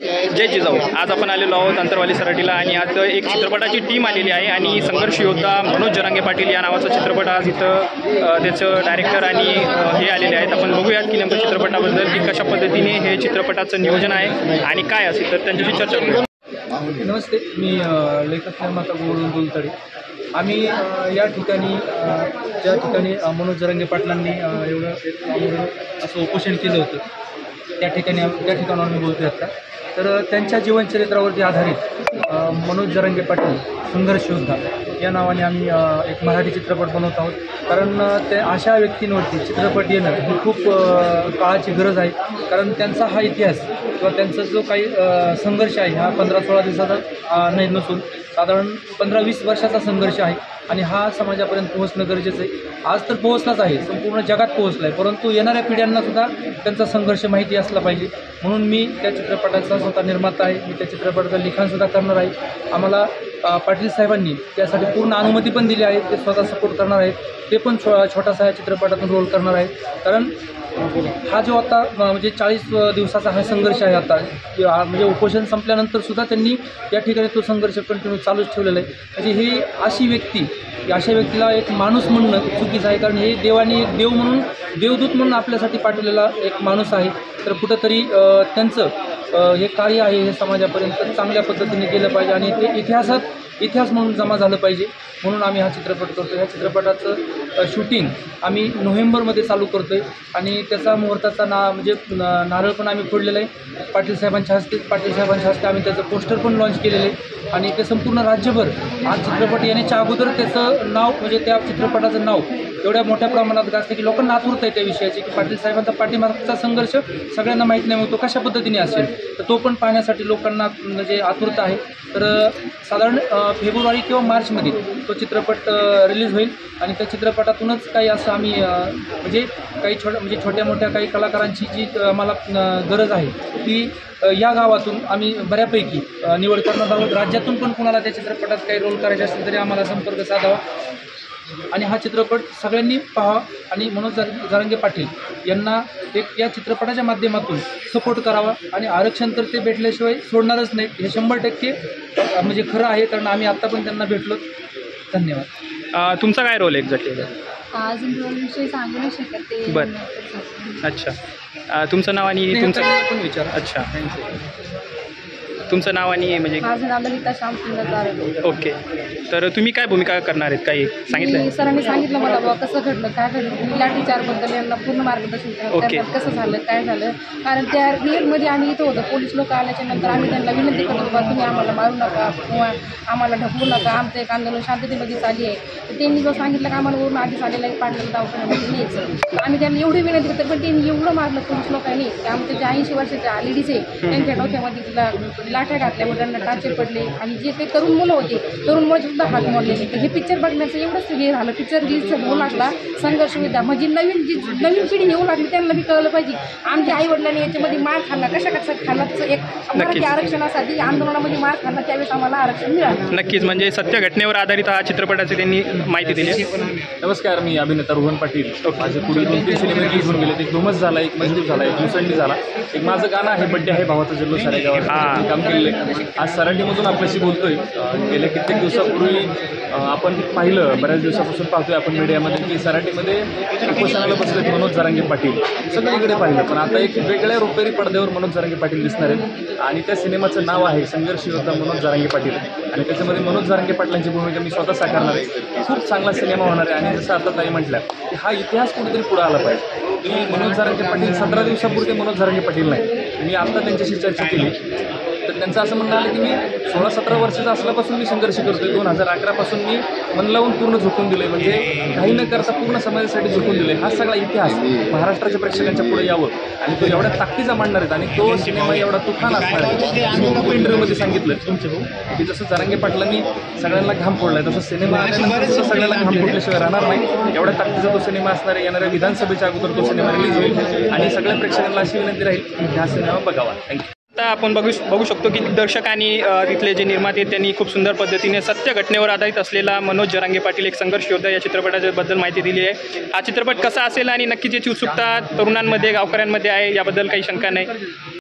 जय जिजाऊ. आज आपण आलेलो आहोत अंतरवाली सराटीला आणि आज एक चित्रपटाची टीम आलेली आहे आणि संघर्ष योद्धा मनोज जरांगे पाटील या नावाचा चित्रपट आज इथं त्याचं डायरेक्टर आणि हे आलेले आहेत. आपण बघूयात की नेमकं चित्रपटाबद्दल की कशा पद्धतीने हे चित्रपटाचं नियोजन आहे आणि काय असेल तर त्यांच्याशी चर्चा करूया. नमस्ते, मी लेखक निर्माता गोविंद दुलतडे. आम्ही या ठिकाणी ज्या ठिकाणी मनोज जरांगे पाटलांनी एवढं असं उपोषण केलं होतं त्या ठिकाणावर आम्ही बोलतोय आता. तर त्यांच्या जीवनचरित्रावरती आधारित मनोज जरांगे पाटील संघर्ष योद्धा या नावाने आम्ही एक मराठी चित्रपट बनवत आहोत. कारण ते अशा व्यक्तींवरती चित्रपट येणं ही खूप काळाची गरज आहे. कारण त्यांचा हा इतिहास किंवा त्यांचा जो काही संघर्ष आहे हा 15-16 दिवसाचा नाही नसून साधारण 15-20 वर्षाचा संघर्ष आहे आणि हा समाजापर्यंत पोहोचणं गरजेचं आहे. आज तर पोहोचलाच आहे, संपूर्ण जगात पोहोचला आहे, परंतु येणाऱ्या पिढ्यांनासुद्धा त्यांचा संघर्ष माहिती असला पाहिजे. म्हणून मी त्या चित्रपटाचा स्वतः निर्माता आहे. मी त्या चित्रपटाचं लिखाणसुद्धा करणार आहे. आम्हाला पाटील साहेबांनी त्यासाठी पूर्ण अनुमती पण दिली आहे. ते स्वतः सपोर्ट करणार आहेत. ते पण छोटासा या चित्रपटातून रोल करणार आहेत. कारण हा जो आता म्हणजे 40 दिवसाचा हा संघर्ष आहे आता म्हणजे उपोषण संपल्यानंतरसुद्धा त्यांनी या ठिकाणी तो संघर्ष कंटिन्यू चालूच ठेवलेला आहे. म्हणजे ही अशी व्यक्ती अशा व्यक्तीला एक माणूस म्हणणं चुकीचं आहे. कारण हे देवाने एक देव म्हणून देवदूत म्हणून आपल्यासाठी पाठवलेला एक माणूस आहे. तर कुठंतरी त्यांचं हे कार्य आहे हे समाजापर्यंत चांगल्या पद्धतीने केलं पाहिजे आणि ते इतिहास म्हणून जमा झालं पाहिजे. म्हणून आम्ही हा चित्रपट करतो. ह्या चित्रपटाचं शूटिंग आम्ही नोव्हेंबरमध्ये चालू करतो आहे आणि त्याचा मुहूर्ताचा म्हणजे नारळ पण आम्ही फोडलेला आहे पाटील साहेबांच्या हस्ते आम्ही त्याचं पोस्टर पण लॉन्च केलेलं आहे आणि ते संपूर्ण राज्यभर आज चित्रपट येण्याच्या अगोदर त्याचं नाव म्हणजे त्या चित्रपटाचं नाव एवढ्या मोठ्या प्रमाणात गाजतं की लोकांना आतुरता आहे त्या विषयाची की पाटील साहेबांचा पाठीमागचा संघर्ष सगळ्यांना माहीत नाही होतो कशा पद्धतीने असेल. तर तो पण पाहण्यासाठी लोकांना म्हणजे आतुरता आहे. तर साधारण फेब्रुवारी किंवा मार्चमध्ये तो चित्रपट रिलीज होईल आणि त्या चित्रपटातूनच काही असं आम्ही म्हणजे काही छोट्या मोठ्या काही कलाकारांची जी आम्हाला गरज आहे ती या गावातून आम्ही बऱ्यापैकी निवड करणार आहोत. राज्यातून पण कुणाला त्या चित्रपटात काही रोल करायचे असेल तरी आम्हाला संपर्क साधावा आणि हा चित्रपट सगळ्यांनी पाहावा आणि मनोज जरांगे पाटील यांना एक या चित्रपटाच्या माध्यमातून सपोर्ट करावा. आणि आरक्षण तर ते भेटल्याशिवाय सोडणारच नाही हे 100% म्हणजे खरं आहे. कारण आम्ही आत्ता पण त्यांना भेटलो. धन्यवाद. तुमचा काय रोल एक्झॅक्टली? अजून रोलविषयी सांगू नाही शकत ते. बरं, अच्छा. तुमचं नाव आणि तुमचं पण विचार. अच्छा, तुमचं नाव आणि म्हणजे? माझं नाव ललिता श्यामसुंदर दारोडे. ओके. तर तुम्ही काय भूमिका करणार आहेत? काही सांगितलं? सरांनी सांगितलं मला बाबा कसं घडलं काय घडलं. मी लाठीचारबद्दल यांना पूर्ण मार्गदर्शन केलं. कसं झालं काय झालं. कारण त्या रिअलमध्ये आम्ही इथं होतो. पोलीस लोक आल्याच्या नंतर आम्ही त्यांना विनंती करतो बाबा तुम्ही आम्हाला मारू नका किंवा आम्हाला ढकलू नका. आमचं एक आंदोलन शांततेमध्ये चालली आहे. तर त्यांनी जो सांगितलं की आम्हाला वरून आधीच आलेला एक पाडलेलं दवाखान्यामध्ये न्यायचं. आम्ही त्यांना एवढी विनंती करतो पण त्यांनी एवढं मारलं पोलीस लोकांनी की आमच्या जे 80 वर्षाच्या लेडीज आहे त्यांच्या डोक्यामध्ये तिला लाठ्या घातल्यामुळे त्यांना टाचे पडले आणि जे ते तरुण मुलं होते तरुण मुलं सुद्धा हात मोडलेले. तर हे पिक्चर बघण्याचं एवढंच हे झालं. पिक्चर रिलीजचं होऊ लागला संघर्ष विधा म्हणजे नवीन पिढी येऊ लागली त्यांना बी कळलं पाहिजे आमच्या आई वडिलांनी याच्यामध्ये मार खाल्ला कशा खाल्ला. एक मराठी आरक्षणासाठी आंदोलनामध्ये मार खाल्ला त्यावेळेस आम्हाला आरक्षण मिळालं. नक्कीच, म्हणजे सत्य घटनेवर आधारित हा चित्रपटाची त्यांनी माहिती दिली. नमस्कार, मी अभिनेता रोहन पाटील. माझे पुढे 2-3 सिनेमे रिलीज होऊन गेले. एक धुमस झाला, एक मजबूत झाला, एक मुसंडी झाला, एक माझं गाणं आहे बड्डे आहे भावाचा जल्लोष साऱ्या गावात काम केलेलं आहे. आज सराटीमधून आपल्याशी बोलतोय. गेल्या कित्येक दिवसापूर्वी आपण पाहिलं, बऱ्याच दिवसापासून पाहतोय आपण मीडियामध्ये की सराटीमध्ये उपोषणाला बसलेत मनोज जरांगे पाटील. सगळीकडे पाहिलं पण आता एक वेगळ्या रुपेरी पडद्यावर मनोज जरांगे पाटील दिसणार आहेत आणि त्या सिनेमाचं नाव आहे संघर्ष योद्धा मनोज जरांगे पाटील आणि त्याच्यामध्ये मनोज जरांगे पाटलांची भूमिका मी स्वतः साकारणार आहे. खूप चांगला सिनेमा होणार आहे आणि जसं आता ताई म्हटलं की हा इतिहास कुठेतरी पुढे आला पाहिजे. की मनोज जरांगे पाटील 17 दिवसापूर्वी मनोज जरांगे पाटील नाही. मी आता त्यांच्याशी चर्चा केली तर त्यांचं असं म्हणणं आलं की मी 16-17 वर्षाचा असल्यापासून मी संघर्ष करतोय. 2011 पासून मी मन लावून पूर्ण झोकून दिलंय. म्हणजे काही न करता पूर्ण समाजासाठी झोकून दिलंय. हा सगळा इतिहास महाराष्ट्राच्या प्रेक्षकांच्या पुढे यावं आणि तो एवढ्या ताकदीचा मांडणार आहेत आणि तो सिनेमा एवढा तुफान असणार आहे. खूप इंटरव्ह्यूमध्ये सांगितलं की जसं जरांगे पाटलांनी सगळ्यांना घाम फोडलाय तसं सिनेमा सगळ्यांना घाम फोडल्याशिवाय राहणार नाही. एवढ्या ताकदीचा तो सिनेमा असणार आहे. येणाऱ्या विधानसभेच्या अगोदर तो सिनेमा रिलीज होईल आणि सगळ्या प्रेक्षकांना अशी विनंती राहील की हा सिनेमा बघावा. थँक्यू. आता आपण बघू शकतो की दर्शकांनी तिथले जे निर्माते त्यांनी खूप सुंदर पद्धतीने सत्य घटनेवर आधारित असलेला मनोज जरांगे पाटील एक संघर्ष योद्धा या चित्रपटाबद्दल माहिती दिली आहे. हा चित्रपट कसा असेल आणि नक्कीच याची उत्सुकता तरुणांमध्ये गावकऱ्यांमध्ये आहे याबद्दल काही शंका नाही.